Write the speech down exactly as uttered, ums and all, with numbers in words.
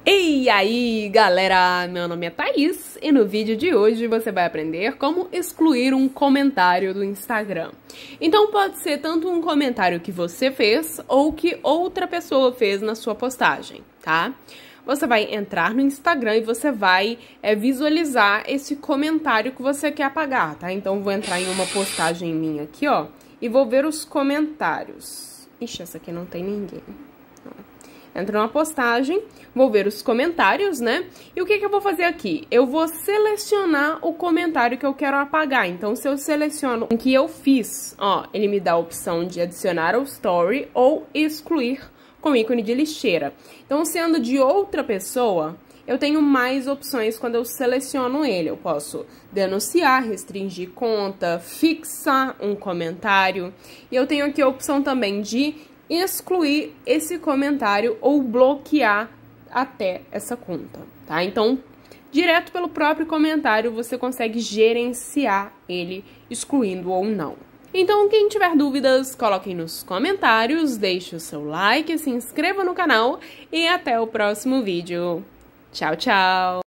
E aí, galera, meu nome é Thaís e no vídeo de hoje você vai aprender como excluir um comentário do Instagram. Então pode ser tanto um comentário que você fez ou que outra pessoa fez na sua postagem, tá? Você vai entrar no Instagram e você vai é, visualizar esse comentário que você quer apagar, tá? Então vou entrar em uma postagem minha aqui, ó, e vou ver os comentários. Ixi, essa aqui não tem ninguém. Entro numa postagem, vou ver os comentários, né? E o que que eu vou fazer aqui? Eu vou selecionar o comentário que eu quero apagar. Então, se eu seleciono o que eu fiz, ó, ele me dá a opção de adicionar ao story ou excluir com ícone de lixeira. Então, sendo de outra pessoa, eu tenho mais opções quando eu seleciono ele. Eu posso denunciar, restringir conta, fixar um comentário. E eu tenho aqui a opção também de excluir esse comentário ou bloquear até essa conta, tá? Então, direto pelo próprio comentário, você consegue gerenciar ele, excluindo ou não. Então, quem tiver dúvidas, coloquem nos comentários, deixe o seu like, se inscreva no canal e até o próximo vídeo. Tchau, tchau!